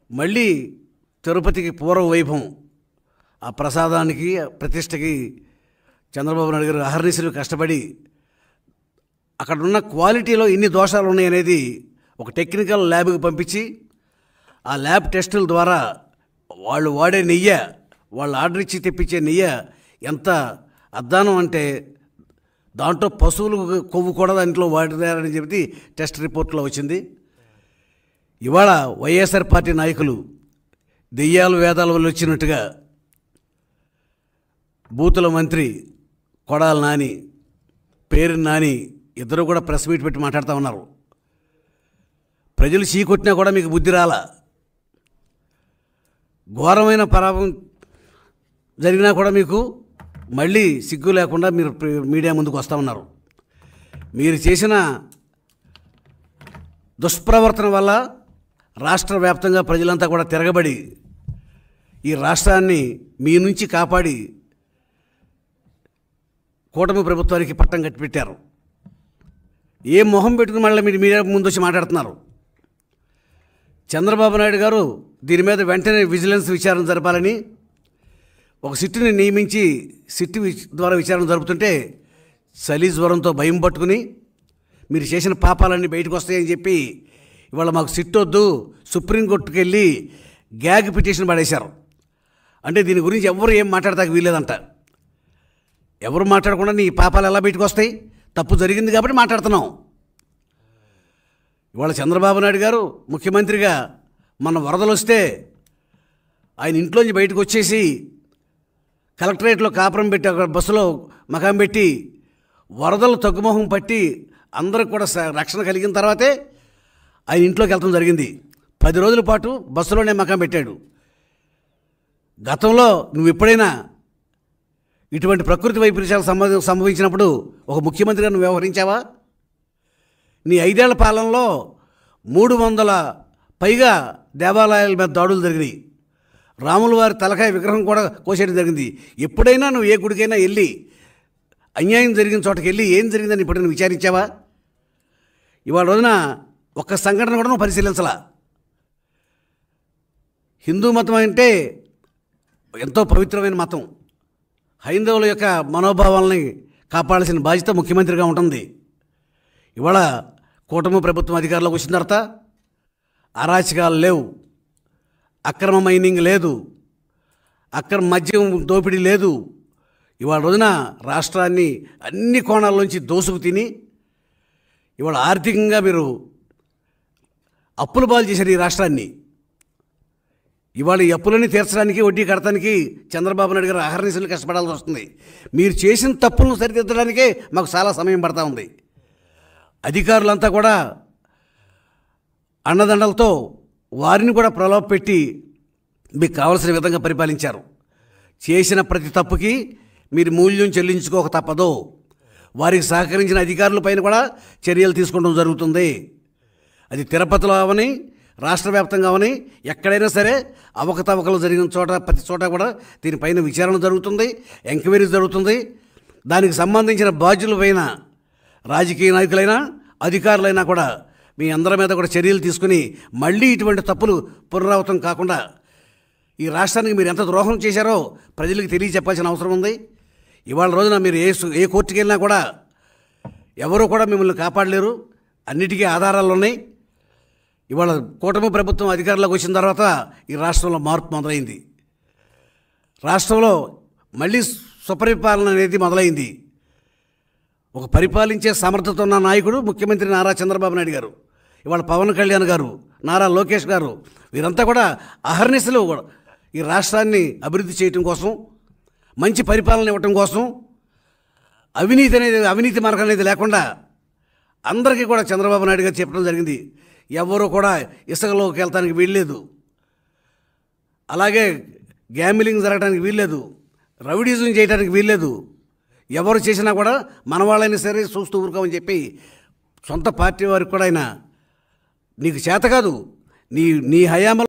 మళ్ళీ తిరుపతికి పూర్వ వైభవం, ఆ ప్రసాదానికి ప్రతిష్టకి చంద్రబాబు నాయుడు గారు అహర్నిశలు కష్టపడి అక్కడున్న క్వాలిటీలో ఇన్ని దోషాలు ఉన్నాయనేది ఒక టెక్నికల్ ల్యాబ్కి పంపించి ఆ ల్యాబ్ టెస్టుల ద్వారా వాళ్ళు వాడే నెయ్యి, వాళ్ళు ఆర్డర్ ఇచ్చి తెప్పించే నెయ్యి ఎంత అద్దానం అంటే దాంట్లో పశువులు కొవ్వు కూడా దాంట్లో వాడినారని చెప్పి టెస్ట్ రిపోర్ట్లో వచ్చింది. ఇవాళ వైఎస్ఆర్ పార్టీ నాయకులు దెయ్యాలు వేదాల వల్ల వచ్చినట్టుగా బూతుల మంత్రి కొడాలి నాని, పేరు నాని ఇద్దరు కూడా ప్రెస్ మీట్ పెట్టి మాట్లాడుతూ ఉన్నారు. ప్రజలు చీకొట్టినా కూడా మీకు బుద్ధి రాలా, ఘోరమైన పరాభం జరిగినా కూడా మీకు మళ్ళీ సిగ్గు లేకుండా మీరు మీడియా ముందుకు వస్తూ ఉన్నారు. మీరు చేసిన దుష్ప్రవర్తన వల్ల రాష్ట్ర వ్యాప్తంగా ప్రజలంతా కూడా తిరగబడి ఈ రాష్ట్రాన్ని మీ నుంచి కాపాడి కూటమి ప్రభుత్వానికి పట్టం కట్టిపెట్టారు. ఏ మొహం పెట్టుకుని మళ్ళీ మీరు మీడియా ముందు వచ్చి మాట్లాడుతున్నారు. చంద్రబాబు నాయుడు గారు దీని మీద వెంటనే విజిలెన్స్ విచారణ జరపాలని ఒక సిట్టుని నియమించి సిట్టు ద్వారా విచారణ జరుపుతుంటే చలి జ్వరంతో భయం పట్టుకుని మీరు చేసిన పాపాలన్నీ బయటకు వస్తాయని చెప్పి ఇవాళ మాకు సిట్టు వద్దు, సుప్రీంకోర్టుకు వెళ్ళి గ్యాగ్ పిటిషన్ పడేశారు. అంటే దీని గురించి ఎవరు ఏం మాట్లాడతాక వీల్లేదంట. ఎవరు మాట్లాడకుండా నీ పాపాలు ఎలా బయటకు వస్తాయి? తప్పు జరిగింది కాబట్టి మాట్లాడుతున్నాం. ఇవాళ చంద్రబాబు నాయుడు గారు ముఖ్యమంత్రిగా మన వరదలు వస్తే ఆయన ఇంట్లోంచి బయటకు వచ్చేసి కలెక్టరేట్లో కాపురం పెట్టి అక్కడ బస్సులో మకాం పెట్టి వరదలు తగ్గుముఖం పట్టి అందరికి కూడా రక్షణ కలిగిన తర్వాతే ఆయన ఇంట్లోకి వెళ్ళడం జరిగింది. 10 రోజుల పాటు బస్సులోనే మకాం పెట్టాడు. గతంలో నువ్వు ఎప్పుడైనా ఇటువంటి ప్రకృతి వైపరీత్యాలు సంభవించినప్పుడు ఒక ముఖ్యమంత్రిగా నువ్వు వ్యవహరించావా? నీ 5 ఏళ్ల పాలనలో 300 పైగా దేవాలయాల మీద దాడులు జరిగినాయి. రాముల వారి తలకాయ విగ్రహం కూడా కోసేయడం జరిగింది. ఎప్పుడైనా నువ్వు ఏ గుడికైనా వెళ్ళి అన్యాయం జరిగిన చోటకి వెళ్ళి ఏం జరిగిందని ఎప్పుడైనా విచారించావా? ఇవాళ రోజున ఒక్క సంఘటన కూడా నువ్వు పరిశీలించలా. హిందూ మతం అంటే ఎంతో పవిత్రమైన మతం. హైందవుల యొక్క మనోభావాలని కాపాడాల్సిన బాధ్యత ముఖ్యమంత్రిగా ఉంటుంది. ఇవాళ కూటమి ప్రభుత్వం అధికారంలోకి వచ్చిన తర్వాత అరాచకాలు లేవు, అక్రమ మైనింగ్ లేదు, అక్రమ మద్యం దోపిడీ లేదు. ఇవాళ రోజున రాష్ట్రాన్ని అన్ని కోణాల్లోంచి దోసుకు తిని ఇవాళ ఆర్థికంగా మీరు అప్పుల పాలు చేశారు ఈ రాష్ట్రాన్ని. ఇవాళ ఈ అప్పులని తీర్చడానికి, వడ్డీ కడటానికి చంద్రబాబు నాయుడు గారు అహర్నిశలు కష్టపడాల్సి వస్తుంది. మీరు చేసిన తప్పులను సరిదిద్దడానికే మాకు చాలా సమయం పడతా ఉంది. అధికారులంతా కూడా అండదండలతో వారిని కూడా ప్రలోభ పెట్టి మీకు కావలసిన విధంగా పరిపాలించారు. చేసిన ప్రతి తప్పుకి మీరు మూల్యం చెల్లించుకోక తప్పదు. వారికి సహకరించిన అధికారులపైన కూడా చర్యలు తీసుకోవడం జరుగుతుంది. అది తిరుపతిలో అవని, రాష్ట్ర వ్యాప్తంగా అవని, ఎక్కడైనా సరే అవకతవకలు జరిగిన చోట ప్రతి చోట కూడా దీనిపైన విచారణ జరుగుతుంది, ఎంక్వైరీ జరుగుతుంది. దానికి సంబంధించిన బాధ్యులపైన రాజకీయ నాయకులైనా అధికారులైనా కూడా మీ అందరి మీద కూడా చర్యలు తీసుకుని మళ్ళీ ఇటువంటి తప్పులు పునరావృతం కాకుండా ఈ రాష్ట్రానికి మీరు ఎంత ద్రోహం చేశారో ప్రజలకు తెలియచెప్పాల్సిన అవసరం ఉంది. ఇవాళ రోజున మీరు ఏ కోర్టుకి వెళ్ళినా కూడా ఎవరు కూడా మిమ్మల్ని కాపాడలేరు. అన్నిటికీ ఆధారాలు ఉన్నాయి. ఇవాళ కూటమి ప్రభుత్వం అధికారంలోకి వచ్చిన తర్వాత ఈ రాష్ట్రంలో మార్పు మొదలైంది. రాష్ట్రంలో మళ్ళీ సుపరిపాలన అనేది మొదలైంది. ఒక పరిపాలించే సమర్థత ఉన్న నాయకుడు ముఖ్యమంత్రి నారా చంద్రబాబు నాయుడు గారు, ఇవాళ పవన్ కళ్యాణ్ గారు, నారా లోకేష్ గారు, వీరంతా కూడా అహర్నిశలు ఈ రాష్ట్రాన్ని అభివృద్ధి చేయటం కోసం, మంచి పరిపాలన ఇవ్వటం కోసం, అవినీతి మార్గం అనేది లేకుండా అందరికీ కూడా చంద్రబాబు నాయుడు గారు చెప్పడం జరిగింది. ఎవరు కూడా ఇసుకలోకి వెళ్తానికి వీల్లేదు, అలాగే గ్యాంబ్లింగ్ జరగడానికి వీల్లేదు, రౌడీజం చేయడానికి వీల్లేదు. ఎవరు చేసినా కూడా మన వాళ్ళైనా సరే చూస్తూ ఊరుకోమని చెప్పి సొంత పార్టీ వారికి కూడా ఆయన నీకు చేత కాదు, నీ హయాంలో